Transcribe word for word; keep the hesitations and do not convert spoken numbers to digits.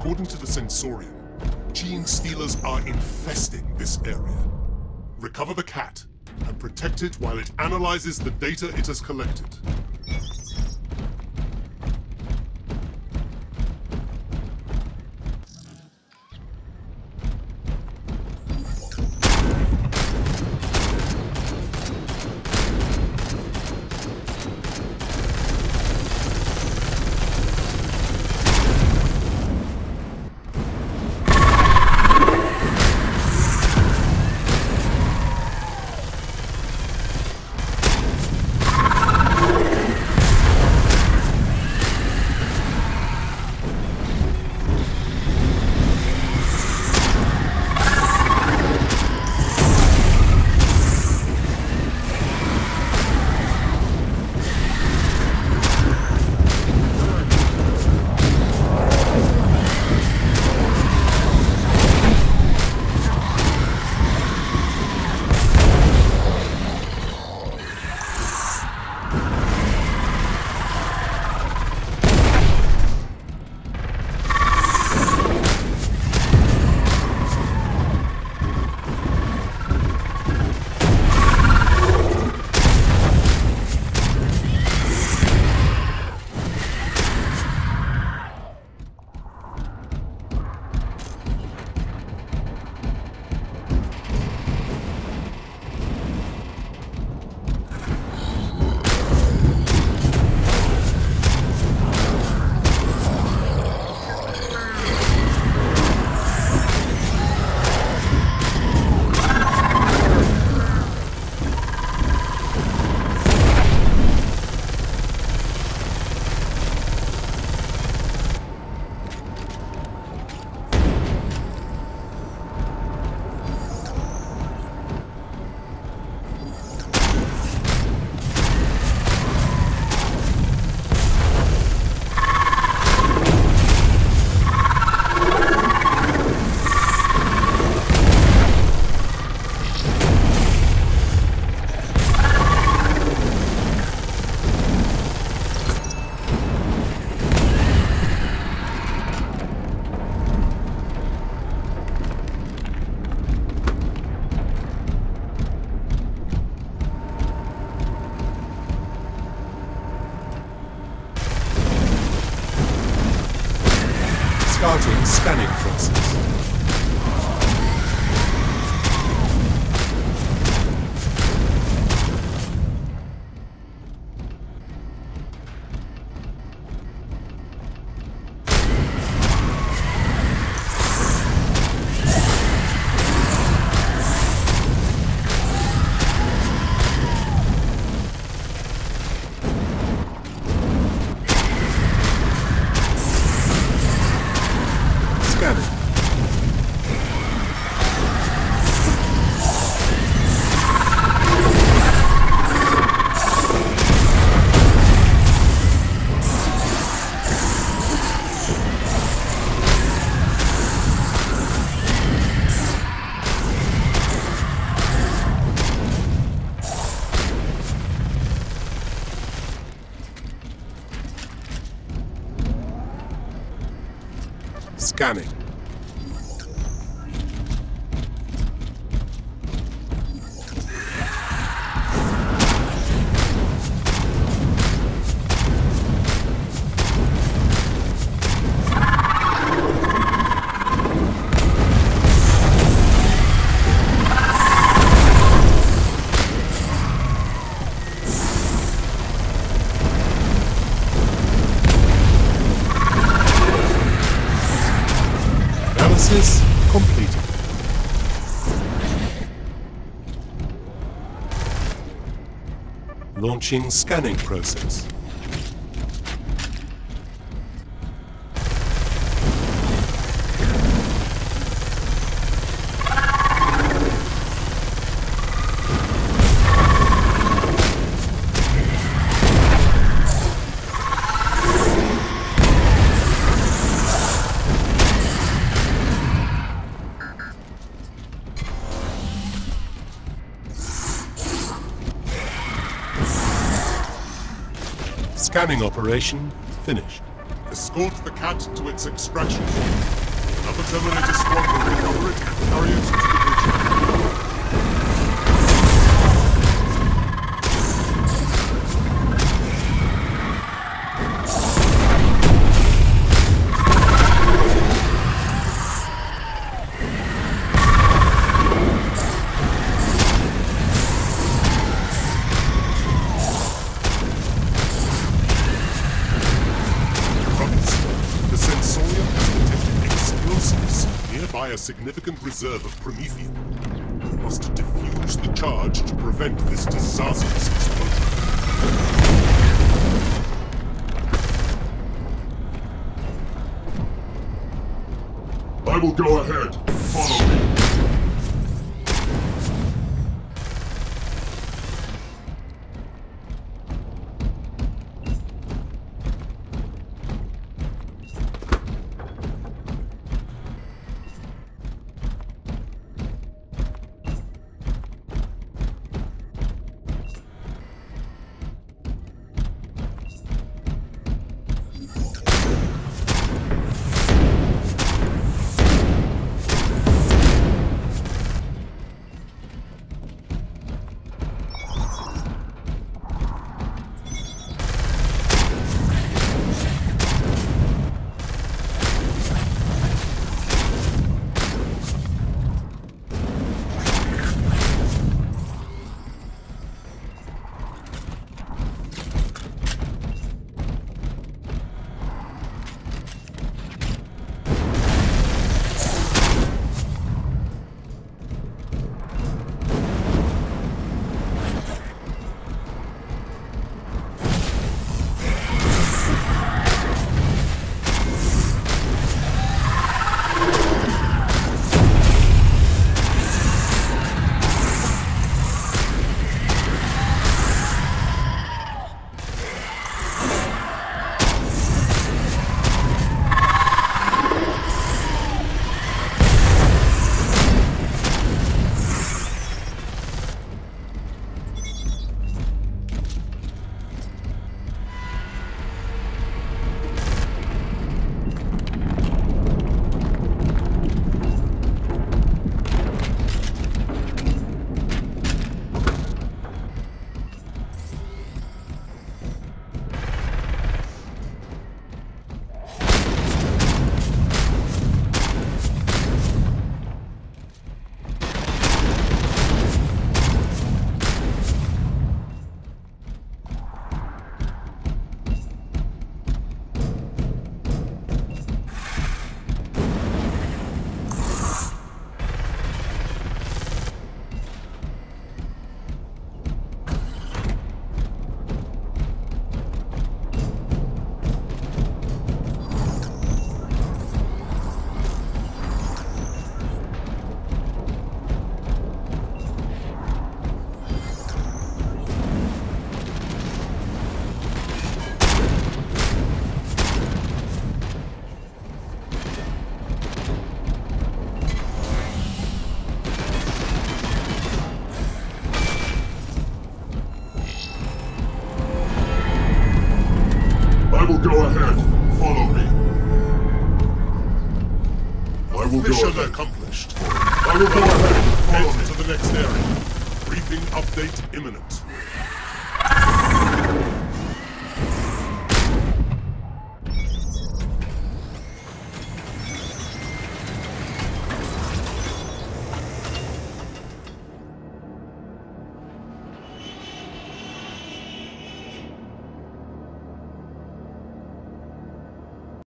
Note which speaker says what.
Speaker 1: According to the Sensorium, gene stealers are infesting this area. Recover the cat and protect it while it analyzes the data it has collected. Starting scanning process. Scanning. Analysis completed. Launching scanning process. Scanning operation finished. The Escort the cat to its extraction point. Another Terminator squad will recover it and carry it to the bridge. By a significant reserve of promethium. We must defuse the charge to prevent this disastrous explosion. I will go ahead. Follow me. will go ahead. Follow me. I will Mission go ahead. accomplished. I will go ahead. Follow me to the next area. Briefing update imminent.